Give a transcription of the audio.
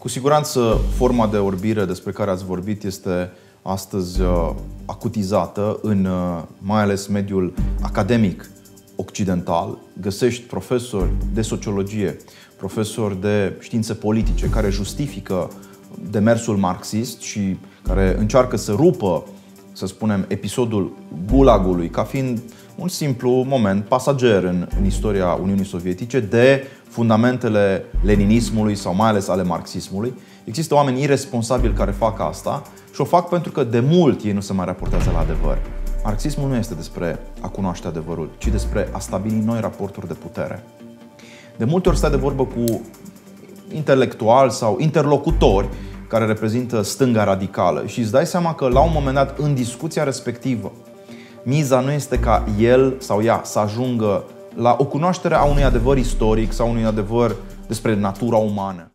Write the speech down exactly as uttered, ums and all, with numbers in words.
Cu siguranță, forma de orbire despre care ați vorbit este astăzi acutizată în mai ales mediul academic occidental. Găsești profesori de sociologie, profesori de științe politice care justifică demersul marxist și care încearcă să rupă, să spunem, episodul Gulagului ca fiind un simplu moment pasager în, în istoria Uniunii Sovietice de fundamentele leninismului sau mai ales ale marxismului. Există oameni irresponsabili care fac asta și o fac pentru că de mult ei nu se mai raportează la adevăr. Marxismul nu este despre a cunoaște adevărul, ci despre a stabili noi raporturi de putere. De multe ori stai de vorbă cu intelectuali sau interlocutori care reprezintă stânga radicală și îți dai seama că la un moment dat în discuția respectivă miza nu este ca el sau ea să ajungă la o cunoaștere a unui adevăr istoric sau unui adevăr despre natura umană.